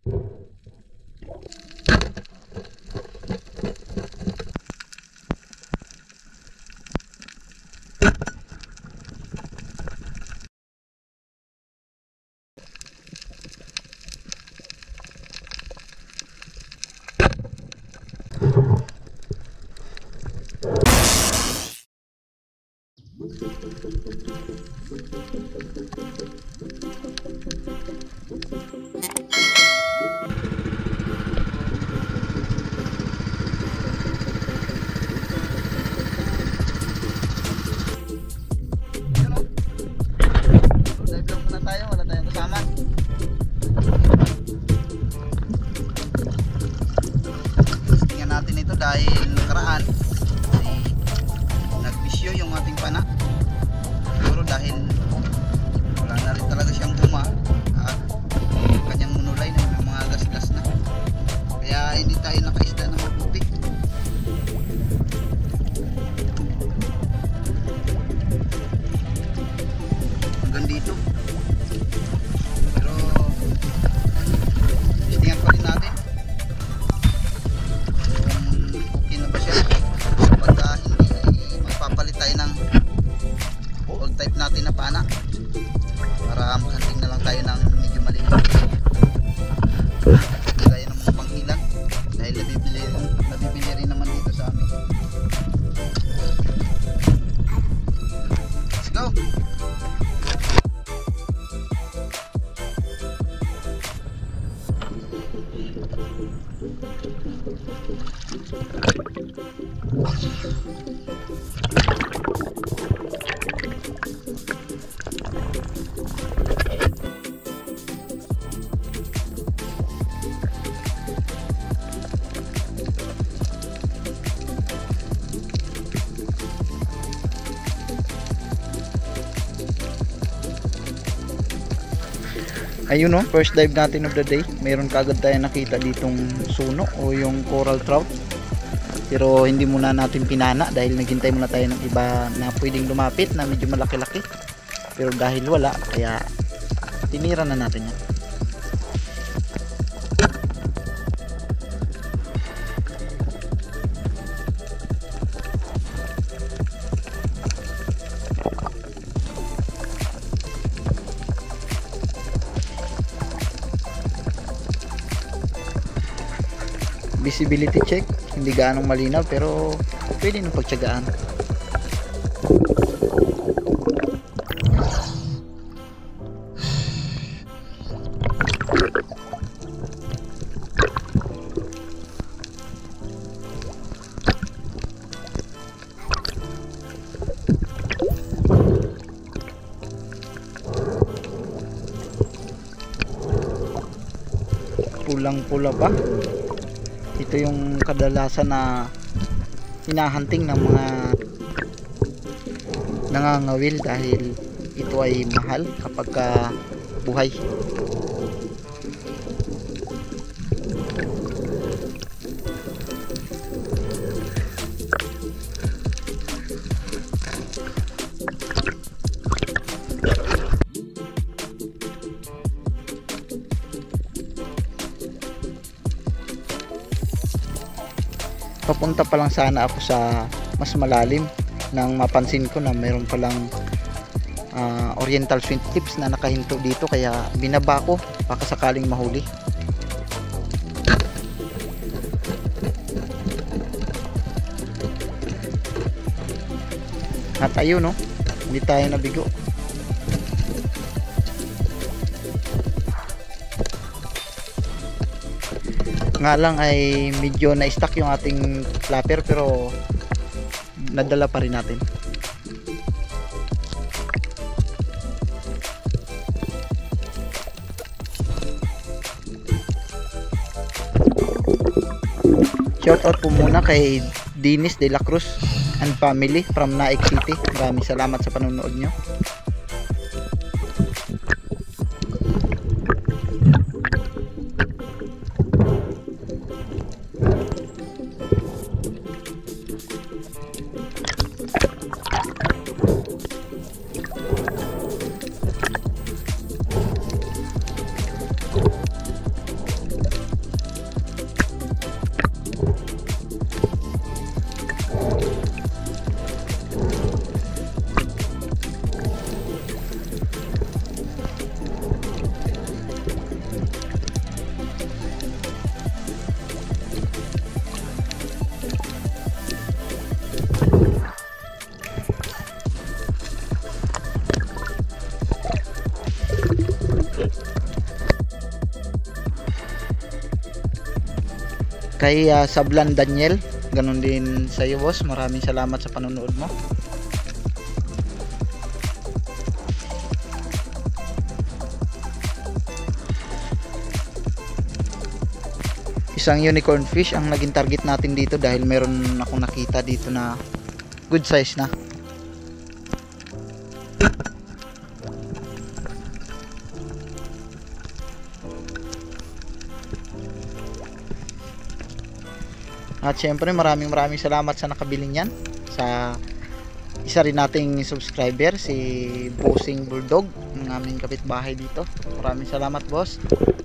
Dahil nakaraan ay nagbisyo yung ating pana, siguro dahil wala na rin talaga siyang guma at kanyang munulay na may mga gas-gas na, kaya hindi tayo nakaisda ng mabuti. Hanggang dito, pero istingan pa rin natin type natin na pana para makahandling na lang tayo ng medyo maliit gaya ng mga panghilan dahil nabibili rin naman dito sa amin. Let's go! Ayun no, first dive natin of the day. Mayroon kagad tayo nakita ditong suno o yung coral trout. Pero hindi muna natin pinana dahil naghintay muna tayo ng iba na pwedeng lumapit na medyo malaki-laki. Pero dahil wala, kaya tinira na natin yan. Visibility check, hindi gaanong malinaw pero pwede nang pagtiyagaan. Pulang-pula pa. Ito yung kadalasan na hinahunting ng mga nangangawil dahil ito ay mahal kapag buhay. Papunta pa lang sana ako sa mas malalim nang mapansin ko na mayroon palang oriental swing tips na nakahinto dito, kaya binaba ko baka sakaling mahuli. At ayun no, hindi tayo nabigo. Nga lang ay medyo na-stuck yung ating flapper pero nadala pa rin natin. Shout out po muna kay Dennis De La Cruz and family from Naik City. Maraming salamat sa panonood nyo. Kay Sablan Daniel, ganun din sa iyo boss, maraming salamat sa panonood mo. Isang unicorn fish ang naging target natin dito dahil meron akong nakita dito na good size na. At syempre maraming salamat sa nakabili niyan, sa isa rin nating subscriber si Bossing Bulldog, ng aming kapitbahay dito. Maraming salamat boss.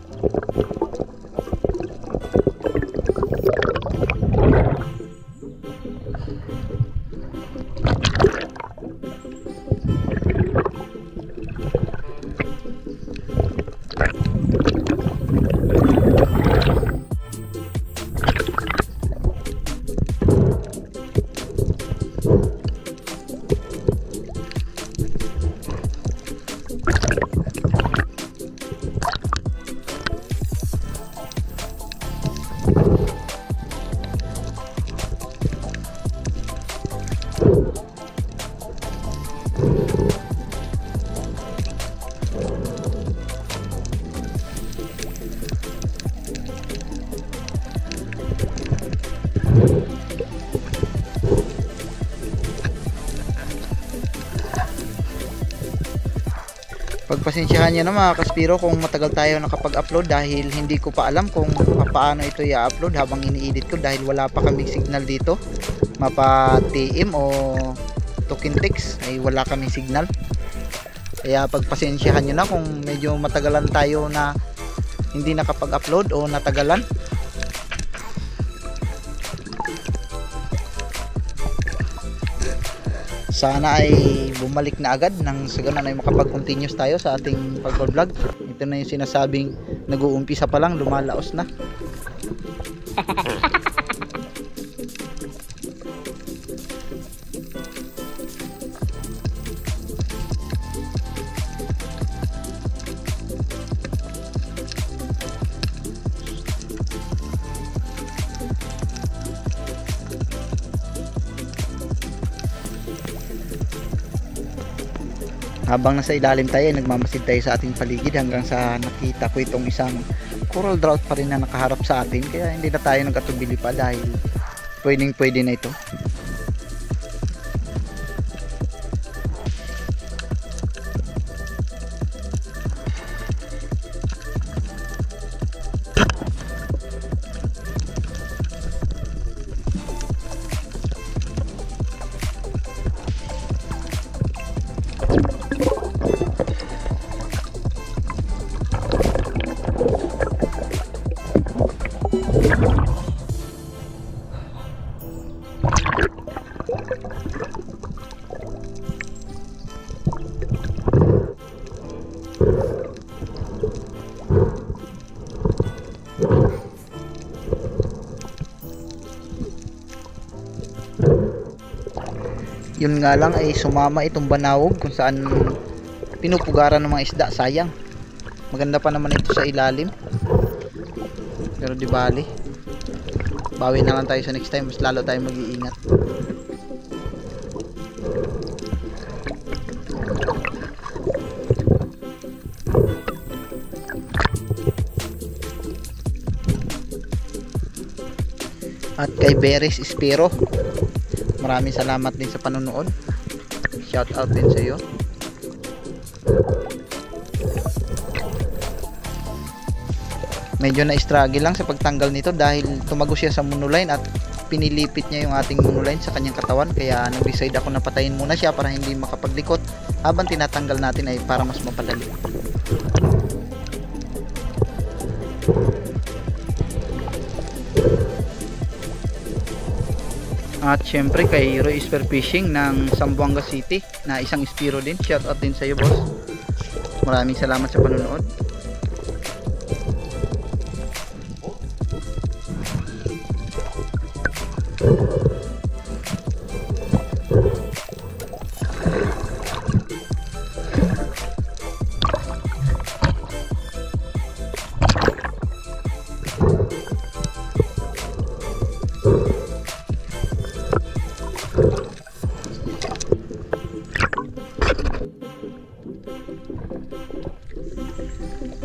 Pagpasensyahan nyo na mga kaspiro kung matagal tayo nakapag-upload dahil hindi ko pa alam kung paano ito i-upload habang ini-edit ko dahil wala pa kaming signal dito, mapa TM o Tokintex ay wala kaming signal. Kaya pagpasensyahan nyo na kung medyo matagalan tayo na hindi nakapag-upload o natagalan. Sana ay bumalik na agad nang sa ganun ay makapag-continuous tayo sa ating pag-vlog. Ito na yung sinasabing nag-uumpisa pa lang, lumalaos na. Habang nasa ilalim tayo, nagmamasid tayo sa ating paligid hanggang sa nakita ko itong isang coral trout pa rin na nakaharap sa atin. Kaya hindi na tayo nagkatubili pa dahil pwede na ito. Yun nga lang ay sumama itong banawog kung saan pinupugaran ng mga isda, sayang. Maganda pa naman ito sa ilalim. Pero di bali. Bawi na lang tayo sa next time, mas lalo tayo mag-iingat. At kay Beres Espero, maraming salamat din sa panonood. Shout out din sa iyo. Medyo na-struggle lang sa pagtanggal nito dahil tumago siya sa monoline at pinilipit niya yung ating monoline sa kanyang katawan. Kaya nag-decide ako na patayin muna siya para hindi makapaglikot habang tinatanggal natin ay para mas mapadali. At syempre kay Roy Spear Fishing ng Zamboanga City na isang Espiro din. Shout out din sa iyo boss. Maraming salamat sa panonood.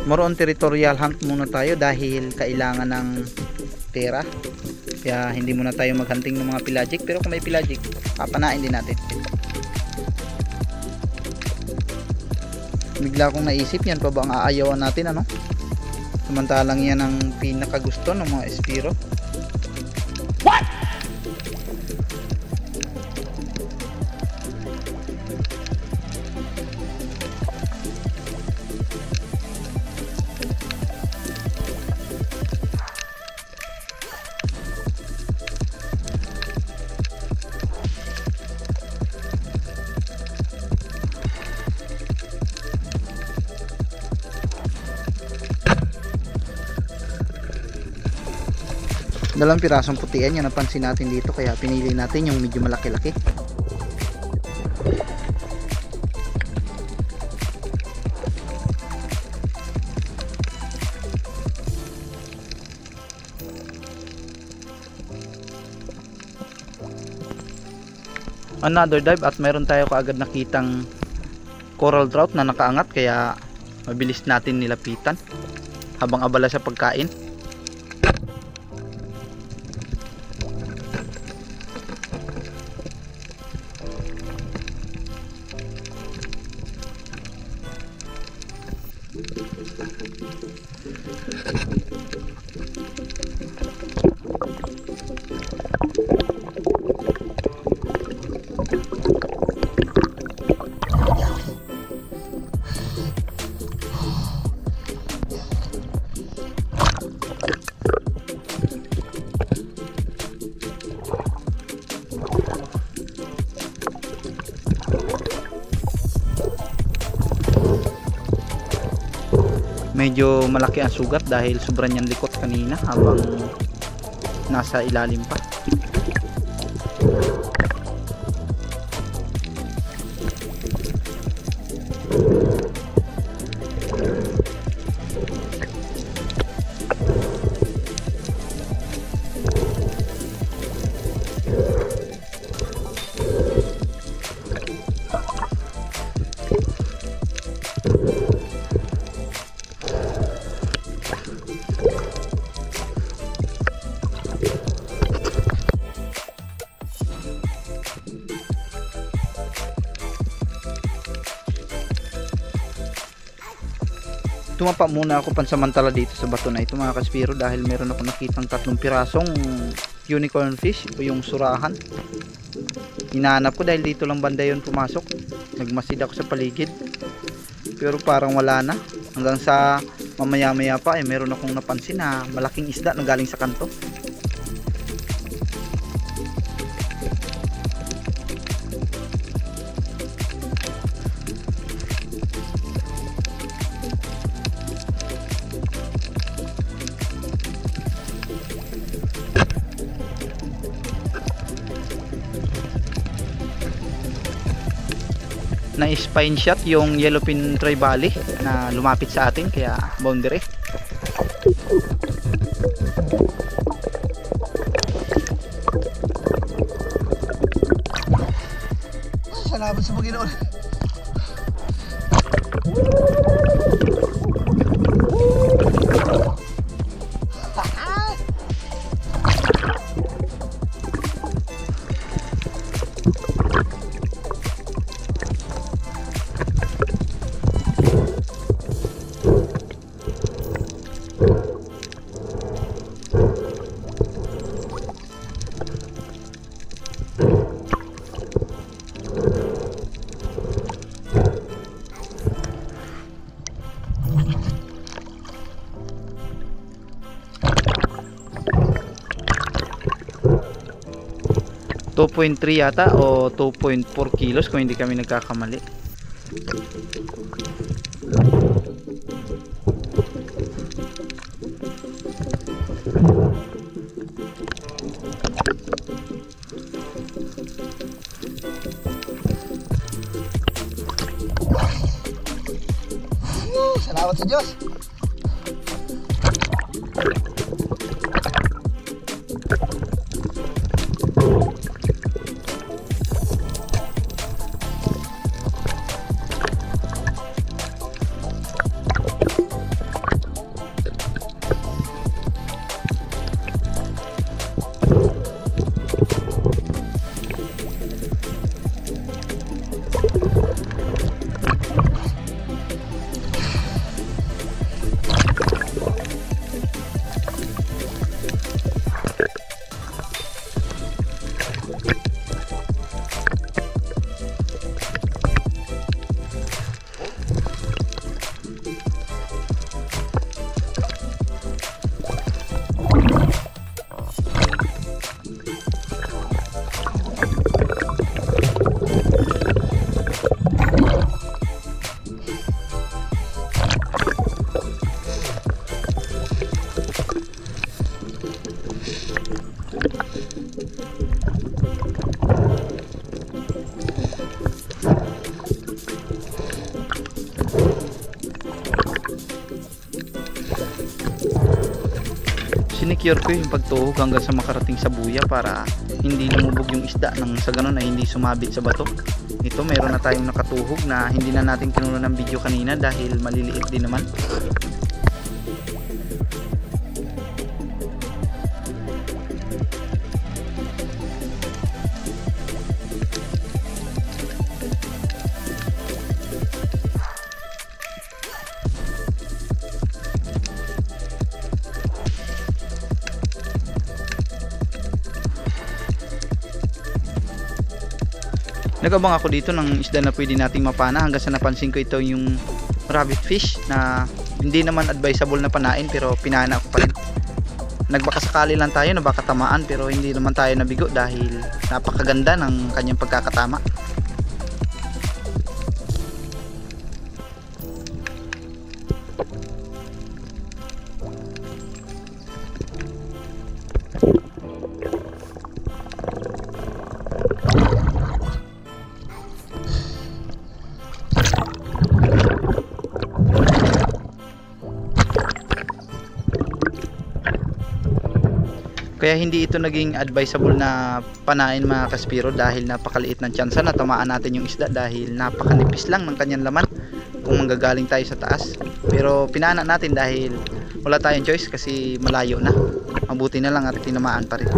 more on territorial hunt muna tayo dahil kailangan ng pera. Kaya hindi muna tayo maghunting ng mga pelagic, pero kung may pelagic, papanain din natin. Bigla kong naisip, yan pa ba ang aayawan natin, ano? Samantalang yan ang pinakagusto ng mga espiro. What? Dalawang pirasong putian yung napansin natin dito, kaya pinili natin yung medyo malaki-laki. Another dive at meron tayo kaagad nakitang coral trout na nakaangat, kaya mabilis natin nilapitan habang abala sa pagkain. Medyo malaki ang sugat dahil sobrang niyang likot kanina habang nasa ilalim pa. Tumapa muna ako pansamantala dito sa bato na ito mga kaspiro dahil meron ako nakitang 3 pirasong unicorn fish o yung surahan. Hinahanap ko dahil dito lang banda yun pumasok. Nagmasid ako sa paligid pero parang wala na, hanggang sa mamaya maya pa meron akong napansin na malaking isda na galing sa kanto. Na spine shot yung yellowfin tribali na lumapit sa atin, kaya boundary. Salamat sa Panginoon. .3 yata o 2.4 kilos kung hindi kami nagkakamali. Salamat sa Diyos. sinecure ko yung pagtuhog hanggang sa makarating sa buya para hindi lumubog yung isda nang sa ganun ay hindi sumabit sa bato. Ito meron na tayong nakatuhog na hindi na natin kinuha ng video kanina dahil maliliit din naman. Nagabang ako dito ng isda na pwede nating mapana hanggang sa napansin ko ito yung rabbit fish na hindi naman advisable na panain pero pinana ko pa rin. Nagbakasakali lang tayo na baka tamaan pero hindi naman tayo nabigo dahil napakaganda ng kanyang pagkakatama. Kaya hindi ito naging advisable na panain mga kaspiro dahil napakaliit ng tsansa na tamaan natin yung isda dahil napakanipis lang ng kanyang laman kung manggagaling tayo sa taas. Pero pinana natin dahil wala tayong choice kasi malayo na. Mabuti na lang at tinamaan pa rin.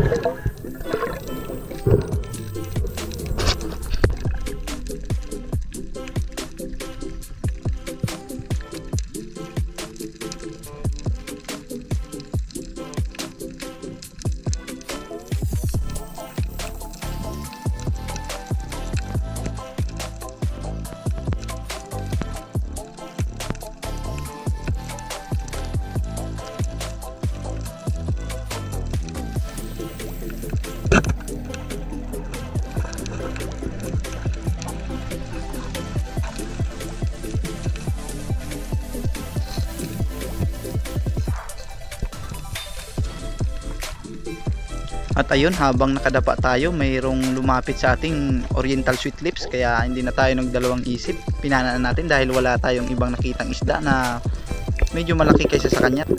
At ayun, habang nakadapa tayo, mayroong lumapit sa ating oriental sweet lips kaya hindi na tayo nagdalawang isip. Pinana natin dahil wala tayong ibang nakitang isda na medyo malaki kaysa sa kanya.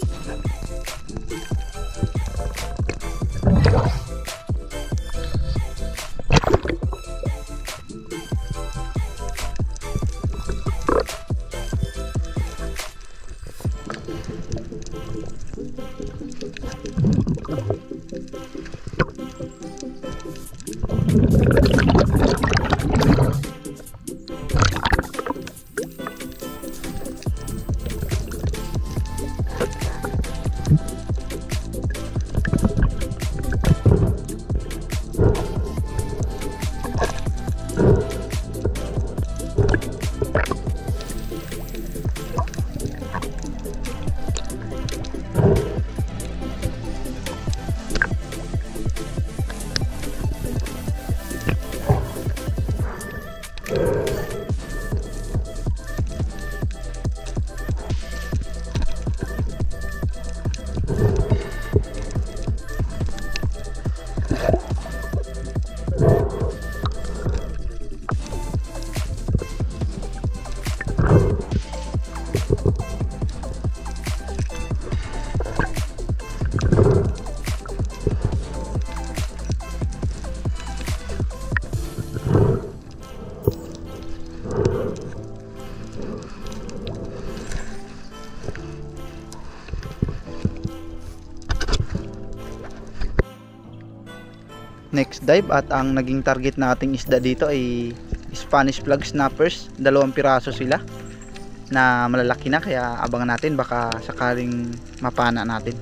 Next dive at ang naging target nating isda dito ay Spanish flag snappers. 2 piraso sila na malalaki na kaya abangan natin baka sakaling mapana natin.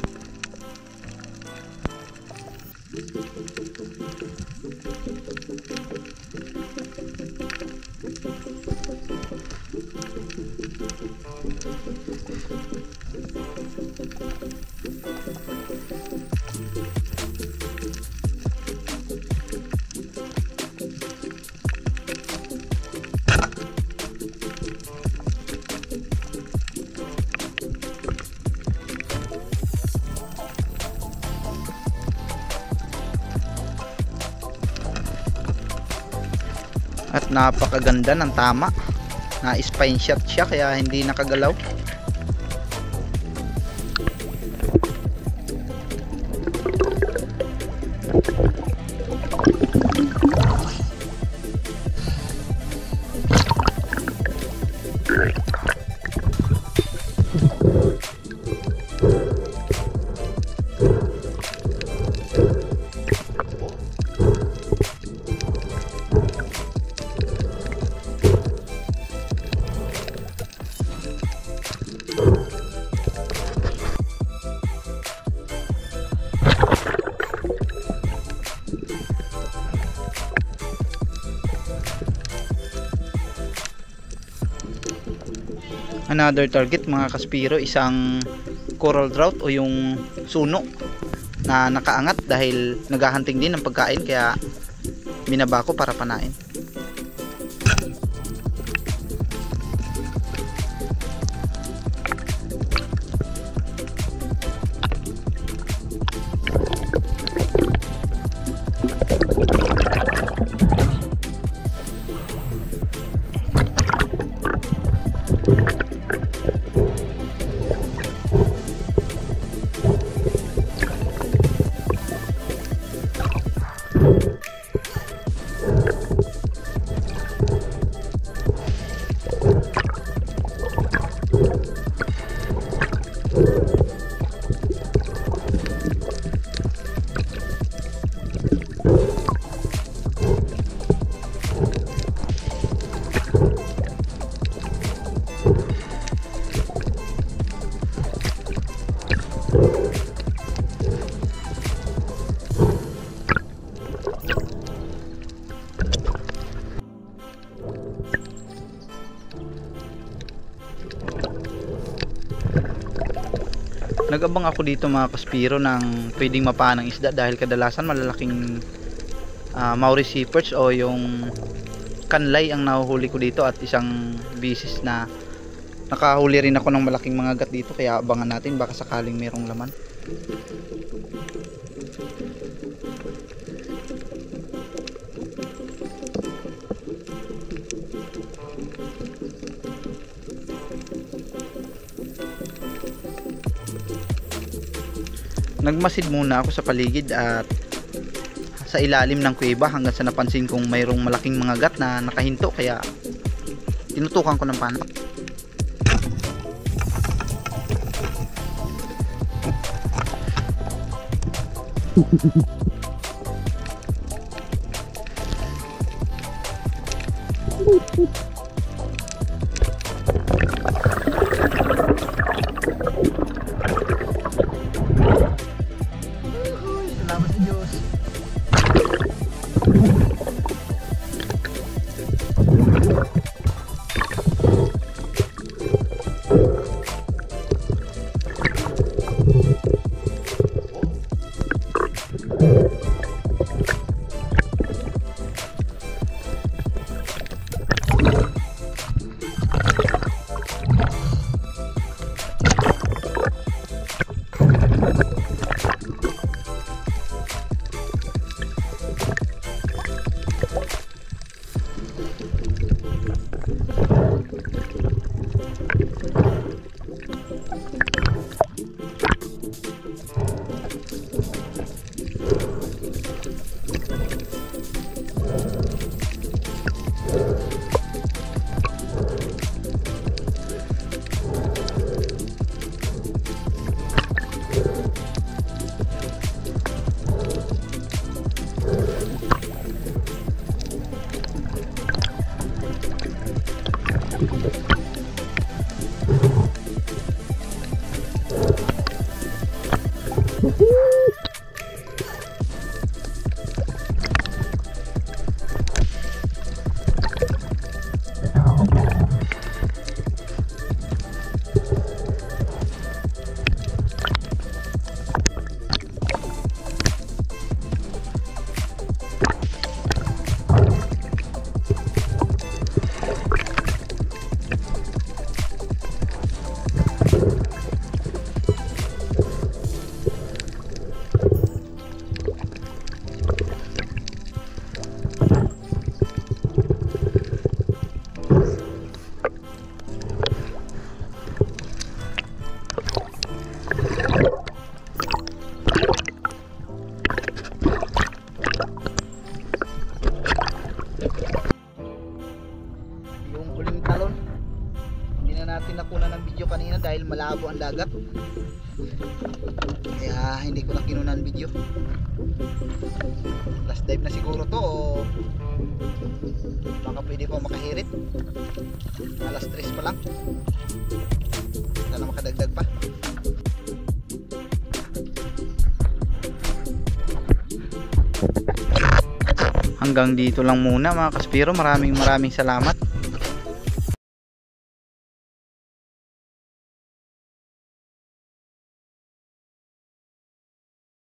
At napakaganda ng tama, na spine shot siya kaya hindi nakagalaw. Another target mga kaspiro, isang coral trout o yung suno na nakaangat dahil naghahunting din ng pagkain, kaya binaba ko para panain. Nag-abang ako dito mga kaspiro ng pwedeng mapaan ng isda dahil kadalasan malalaking Maurice perch o yung kanlay ang nahuhuli ko dito, at isang bisis na nakahuli rin ako ng malaking mga gat dito, kaya abangan natin baka sakaling merong laman. Nagmasid muna ako sa paligid at sa ilalim ng kuweba hanggang sa napansin kong mayroong malaking mga gat na nakahinto, kaya tinutukan ko ng panak. Salamat sa Diyos. Natin nakunan ng video kanina dahil malabo ang dagat, kaya hindi ko na kinunan video. Last dive na siguro to, o baka pwede pa makahirit. Alas 3 pa lang, sana makadagdag pa. Hanggang dito lang muna mga kaspiro. Maraming salamat.